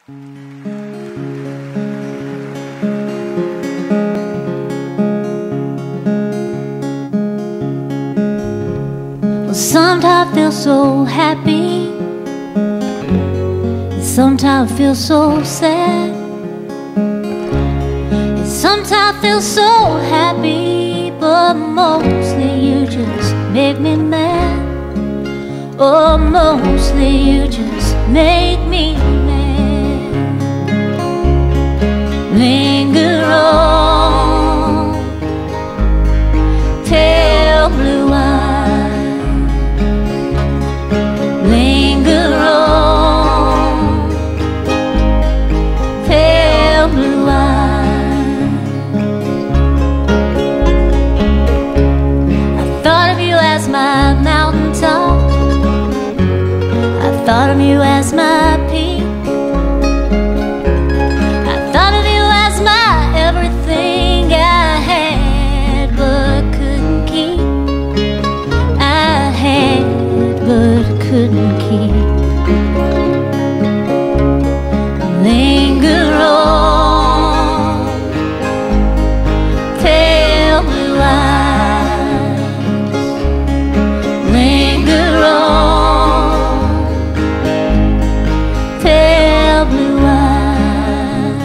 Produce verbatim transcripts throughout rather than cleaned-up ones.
Well, sometimes I feel so happy, and sometimes I feel so sad, and sometimes I feel so happy, but mostly you just make me mad. Oh, mostly you just make me mad. Linger on, pale blue eyes. Linger on, pale blue eyes. I thought of you as my mountaintop, I thought of you as my peak, I thought of you as my everything I had but couldn't keep. I had but couldn't keep. Linger on, pale blue eyes. Linger on, pale blue eyes.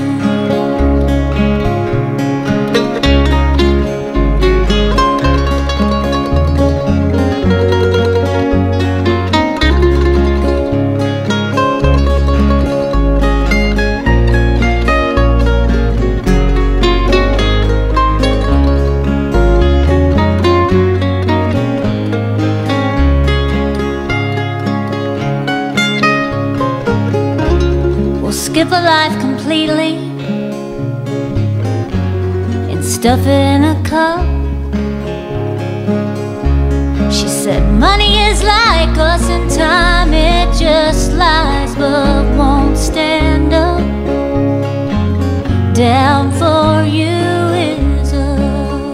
We'll skip a life completely and stuff it in a cup. She said money is like us in time, it just lies but won't stand up. Down for you is up.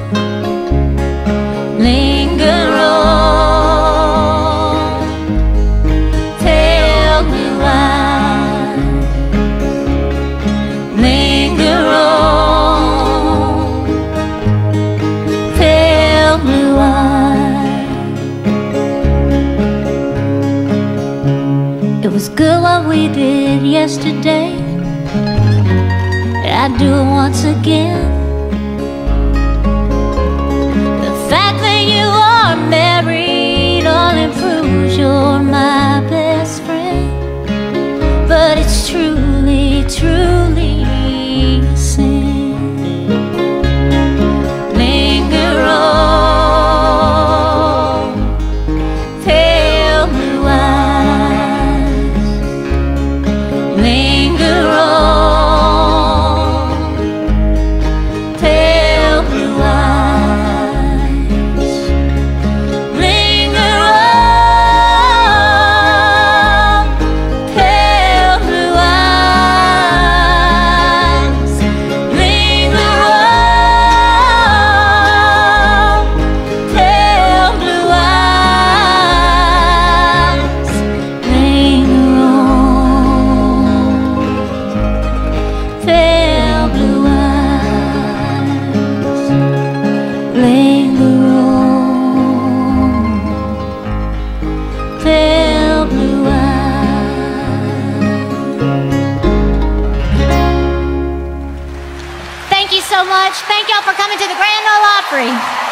Linger on, pale blue eyes. Linger on, pale blue eyes. It was good what we did yesterday, I'd do it once again. The fact that you are married only proves you're my best friend, but it's truly, truly a sin. Linger on, pale blue eyes. Linger on, pale blue eyes. Linger on, pale blue eyes. Linger on, pale blue eyes. Linger on, pale blue eyes. Linger on, pale blue eyes. Thank you so much. Thank y'all for coming to the Grand Ole Opry.